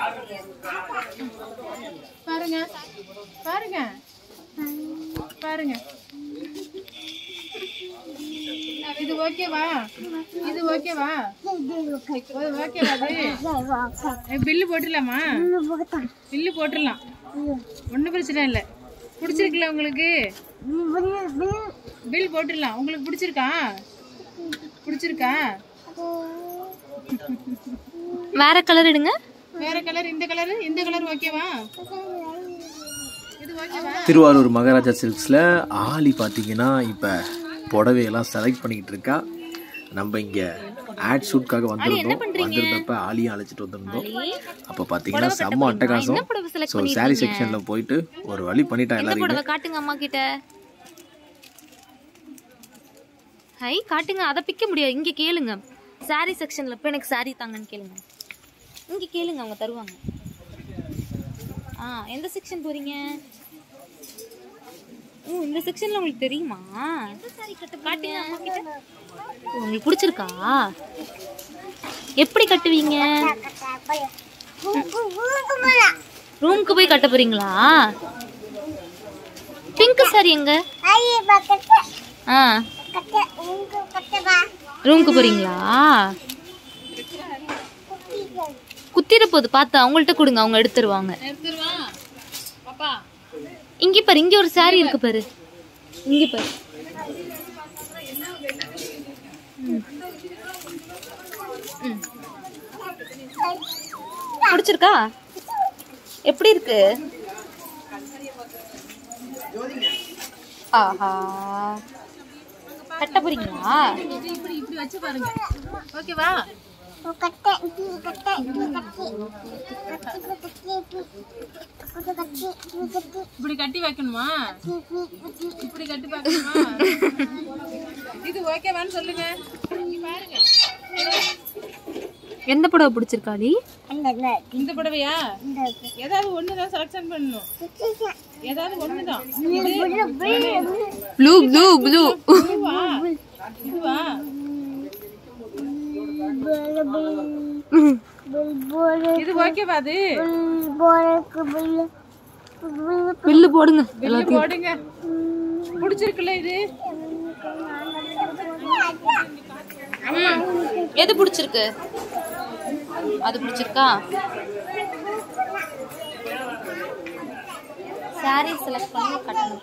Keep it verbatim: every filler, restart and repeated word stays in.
பாருங்க பாருங்க பாருங்க. இது ஓகேவா? இது ஓகேவா? ஓகேவா? அது பில்லு போட்டுடலாமா? பில்லு போட்டுடலாம், ஒன்றும் பிரச்சனை இல்லை. பிடிச்சிருக்குல்ல உங்களுக்கு? பில் போட்டுடலாம். உங்களுக்கு பிடிச்சிருக்கா? பிடிச்சிருக்கா? வேற கலர் எடுங்க. வேற கலர், இந்த கலர், இந்த கலர் ஓகேவா? இது ஓகேவா? திருவாரூர் மகாராஜா சில்க்ஸில் ஆலி பார்த்தீங்கன்னா இப்போ புடவையெல்லாம் செலக்ட் பண்ணிக்கிட்டு இருக்கா. நம்ம இங்கே ஆட் ஷூட்காக வந்திருந்தோம். வந்திருந்தப்ப ஆலியும் அழைச்சிட்டு வந்திருந்தோம். அப்போ பார்த்தீங்கன்னா செம்ம அட்டகாசம். ஸோ சாரி செக்ஷனில் போயிட்டு ஒரு வழி பண்ணிட்டா எல்லாரும். காட்டுங்க அம்மா கிட்ட. ஹை காட்டுங்க. அதை பிக்க முடியாது. இங்கே கேளுங்க. சாரி செக்ஷனில் இப்போ எனக்கு சாரி தாங்கன்னு கேளுங்க. இங்கே கேளுங்க, அவங்க தருவாங்க. ஆ எந்த செக்ஷன் போறீங்க? ஓ இந்த செக்ஷன்ல உங்களுக்கு தெரியுமா? எந்த சாரி கட்ட காட்டுங்க அம்மா கிட்ட. உங்களுக்கு பிடிச்சிருக்கா? எப்படி கட்டுவீங்க? ரூமுக்கு போய் கட்ட போறீங்களா? பிங்க் சாரி எங்க? ஆ ரூமுக்கு போறீங்களா? குத்திர போது பார்த்தா அவங்கள்ட்ட கொடுங்க, அவங்க எடுத்துருவாங்க. இங்க பாரு, இங்க ஒரு சாரி இருக்கு பாரு. இங்க பாரு. பிடிச்சிருக்கா? எப்படி இருக்கு? ஆஹா கட்ட போறீங்களா? இப்படி இப்படி வச்சு பாருங்க. ஓகேவா? இப்படி கட்டி வைக்கணுமா? இப்படி கட்டி பார்க்கணுமா? இது ஓகேவான்னு சொல்லுங்க. பாருங்க. எந்த புடவை பிடிச்சிருக்காடி? இந்த புடவையா? ஏதாவது ஒண்ணுதான் செலக்ஷன் பண்ணணும். ஏதாவது ஒண்ணுதான். Blue blue blue. இதுவா? இது ஓகேவா? அது பில்லு போடுங்க. பில்லு போடுங்க. பிடிச்சிருக்குல்ல இது? எது பிடிச்சிருக்கு? அது பிடிச்சிருக்கா? சாரி செலக்ட் பண்ணி கட்டணும்.